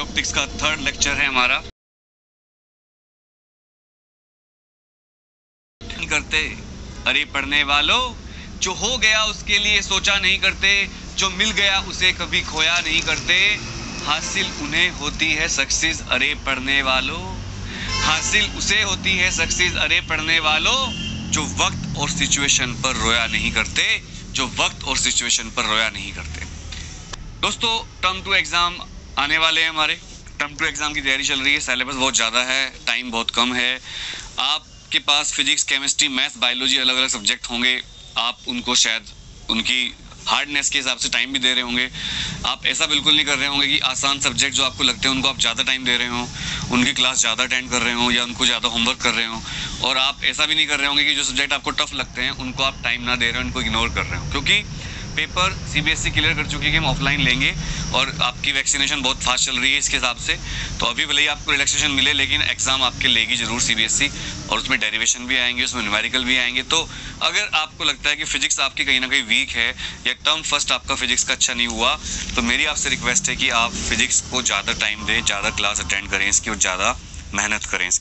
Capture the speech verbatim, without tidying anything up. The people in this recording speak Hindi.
ऑप्टिक्स का थर्ड लेक्चर है हमारा। करते अरे पढ़ने वालों, जो हो गया उसके लिए सोचा नहीं करते, जो मिल गया उसे कभी खोया नहीं करते, हासिल उन्हें होती है सक्सेस अरे पढ़ने वालों, हासिल उसे होती है सक्सेस अरे पढ़ने वालों, जो वक्त और सिचुएशन पर रोया नहीं करते, जो वक्त और सिचुएशन पर रोया नहीं करते। दोस्तों, टर्म टू एग्ज़ाम आने वाले हैं हमारे। टर्म टू एग्ज़ाम की तैयारी चल रही है। सिलेबस बहुत ज़्यादा है, टाइम बहुत कम है। आपके पास फिजिक्स, केमिस्ट्री, मैथ्स, बायोलॉजी अलग अलग सब्जेक्ट होंगे। आप उनको शायद उनकी हार्डनेस के हिसाब से टाइम भी दे रहे होंगे। आप ऐसा बिल्कुल नहीं कर रहे होंगे कि आसान सब्जेक्ट जो आपको लगते हैं उनको आप ज़्यादा टाइम दे रहे हो, उनकी क्लास ज़्यादा अटेंड कर रहे हो या उनको ज़्यादा होमवर्क कर रहे हो। और आप ऐसा भी नहीं कर रहे होंगे कि जो सब्जेक्ट आपको टफ लगते हैं उनको आप टाइम ना दे रहे हो, उनको इग्नोर कर रहे हो। क्योंकि पेपर सीबीएसई क्लियर कर चुकी है कि हम ऑफलाइन लेंगे और आपकी वैक्सीनेशन बहुत फास्ट चल रही है इसके हिसाब से। तो अभी भले ही आपको रिलैक्सेशन मिले, लेकिन एग्जाम आपके लेगी जरूर सीबीएसई, और उसमें डेरिवेशन भी आएंगे, उसमें न्यूमेरिकल भी आएंगे। तो अगर आपको लगता है कि फिजिक्स आपकी कहीं ना कहीं वीक है या टर्म फर्स्ट आपका फिजिक्स का अच्छा नहीं हुआ, तो मेरी आपसे रिक्वेस्ट है कि आप फिजिक्स को ज़्यादा टाइम दें, ज़्यादा क्लास अटेंड करें इसकी और ज़्यादा मेहनत करें।